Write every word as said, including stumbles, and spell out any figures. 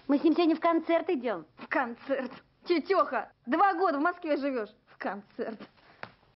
Мы с ним сегодня в концерт идем. В концерт? Тетеха, два года в Москве живешь. В концерт.